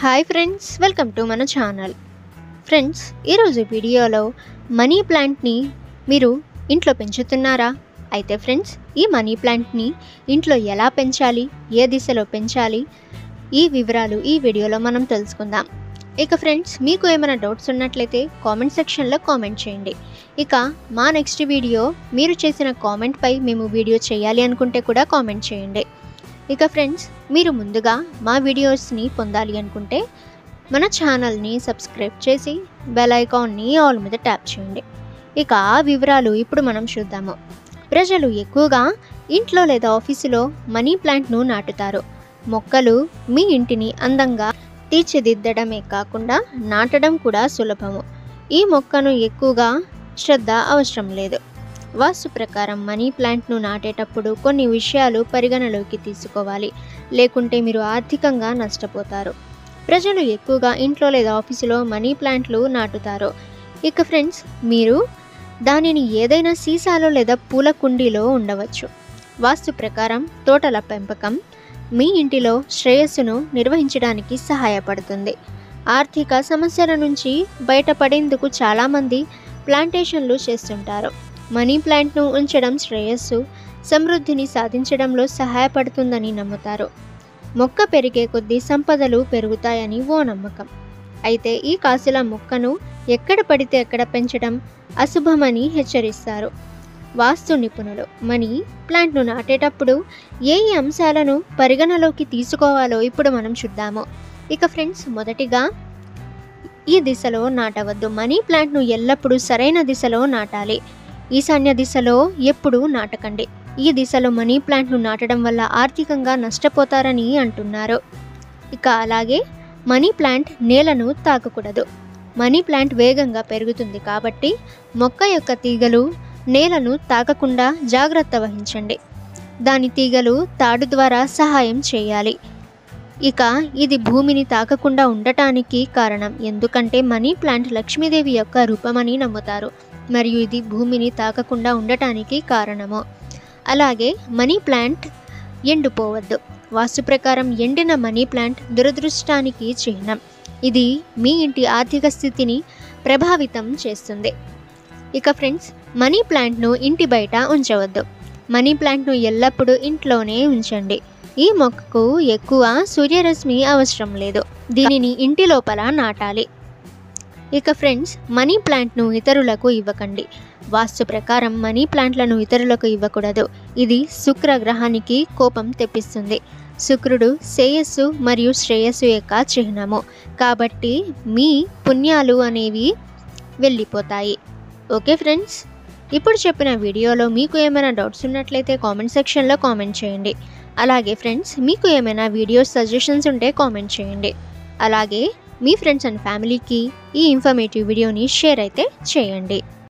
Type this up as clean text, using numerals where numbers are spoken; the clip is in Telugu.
హాయ్ ఫ్రెండ్స్, వెల్కమ్ టు మన ఛానల్. ఫ్రెండ్స్, ఈరోజు వీడియోలో మనీ ప్లాంట్ని మీరు ఇంట్లో పెంచుతున్నారా? అయితే ఫ్రెండ్స్, ఈ మనీ ప్లాంట్ని ఇంట్లో ఎలా పెంచాలి, ఏ దిశలో పెంచాలి, ఈ వివరాలు ఈ వీడియోలో మనం తెలుసుకుందాం. ఇక ఫ్రెండ్స్, మీకు ఏమైనా డౌట్స్ ఉన్నట్లయితే కామెంట్ సెక్షన్లో కామెంట్ చేయండి. ఇక మా నెక్స్ట్ వీడియో మీరు చేసిన కామెంట్పై మేము వీడియో చేయాలి అనుకుంటే కూడా కామెంట్ చేయండి. ఇక ఫ్రెండ్స్, మీరు ముందుగా మా వీడియోస్ని పొందాలి అనుకుంటే మన ఛానల్ని సబ్స్క్రైబ్ చేసి బెల్ ఐకాన్ని ఆల్ మీద ట్యాప్ చేయండి. ఇక ఆ వివరాలు ఇప్పుడు మనం చూద్దాము. ప్రజలు ఎక్కువగా ఇంట్లో లేదా ఆఫీసులో మనీ ప్లాంట్ను నాటుతారు. మొక్కలు మీ ఇంటిని అందంగా తీర్చిదిద్దడమే కాకుండా నాటడం కూడా సులభము. ఈ మొక్కను ఎక్కువగా శ్రద్ధ అవసరం లేదు. వాస్తు ప్రకారం మనీ ప్లాంట్ను నాటేటప్పుడు కొన్ని విషయాలు పరిగణలోకి తీసుకోవాలి, లేకుంటే మీరు ఆర్థికంగా నష్టపోతారు. ప్రజలు ఎక్కువగా ఇంట్లో లేదా ఆఫీసులో మనీ ప్లాంట్లు నాటుతారు. ఇక ఫ్రెండ్స్, మీరు దానిని ఏదైనా సీసాలో లేదా పూల కుండీలో ఉండవచ్చు. వాస్తు ప్రకారం తోటల పెంపకం మీ ఇంటిలో శ్రేయస్సును నిర్వహించడానికి సహాయపడుతుంది. ఆర్థిక సమస్యల నుంచి బయటపడేందుకు చాలామంది ప్లాంటేషన్లు చేస్తుంటారు. మనీ ప్లాంట్ను ఉంచడం శ్రేయస్సు, సమృద్ధిని సాధించడంలో సహాయపడుతుందని నమ్ముతారు. మొక్క పెరిగే కొద్దీ సంపదలు పెరుగుతాయని ఓ నమ్మకం. అయితే ఈ కాసుల మొక్కను ఎక్కడ పడితే ఎక్కడ పెంచడం అశుభమని హెచ్చరిస్తారు వాస్తు నిపుణులు. మనీ ప్లాంట్ను నాటేటప్పుడు ఏ అంశాలను పరిగణలోకి తీసుకోవాలో ఇప్పుడు మనం చూద్దాము. ఇక ఫ్రెండ్స్, మొదటిగా ఈ దిశలో నాటవద్దు. మనీ ప్లాంట్ను ఎల్లప్పుడూ సరైన దిశలో నాటాలి. ఈశాన్య దిశలో ఎప్పుడూ నాటకండి. ఈ దిశలో మనీ ప్లాంట్ను నాటడం వల్ల ఆర్థికంగా నష్టపోతారని అంటున్నారు. ఇక అలాగే మనీ ప్లాంట్ నేలను తాకకూడదు. మనీ ప్లాంట్ వేగంగా పెరుగుతుంది కాబట్టి మొక్క యొక్క తీగలు నేలను తాకకుండా జాగ్రత్త వహించండి. దాని తీగలు తాడు ద్వారా సహాయం చేయాలి. ఇక ఇది భూమిని తాకకుండా ఉండటానికి కారణం. ఎందుకంటే మనీ ప్లాంట్ లక్ష్మీదేవి యొక్క రూపమని నమ్ముతారు మరియు ఇది భూమిని తాకకుండా ఉండటానికి కారణము. అలాగే మనీ ప్లాంట్ ఎండిపోవద్దు. వాస్తు ప్రకారం ఎండిన మనీ ప్లాంట్ దురదృష్టానికి చిహ్నం. ఇది మీ ఇంటి ఆర్థిక స్థితిని ప్రభావితం చేస్తుంది. ఇక ఫ్రెండ్స్, మనీ ప్లాంట్ను ఇంటి బయట ఉంచవద్దు. మనీ ప్లాంట్ను ఎల్లప్పుడూ ఇంట్లోనే ఉంచండి. ఈ మొక్కకు ఎక్కువ సూర్యరశ్మి అవసరం లేదు. దీనిని ఇంటి లోపల నాటాలి. ఇక ఫ్రెండ్స్, మనీ ప్లాంట్ను ఇతరులకు ఇవ్వకండి. వాస్తు ప్రకారం మనీ ప్లాంట్లను ఇతరులకు ఇవ్వకూడదు. ఇది శుక్ర గ్రహానికి కోపం తెప్పిస్తుంది. శుక్రుడు శ్రేయస్సు మరియు శ్రేయస్సు యొక్క చిహ్నము కాబట్టి మీ పుణ్యాలు అనేవి వెళ్ళిపోతాయి. ఓకే ఫ్రెండ్స్, ఇప్పుడు చెప్పిన వీడియోలో మీకు ఏమైనా డౌట్స్ ఉన్నట్లయితే కామెంట్ సెక్షన్లో కామెంట్ చేయండి. అలాగే ఫ్రెండ్స్, మీకు ఏమైనా వీడియో సజెషన్స్ ఉంటే కామెంట్ చేయండి. అలాగే మీ ఫ్రెండ్స్ అండ్ ఫ్యామిలీకి ఈ ఇన్ఫర్మేటివ్ వీడియోని షేర్ అయితే చేయండి.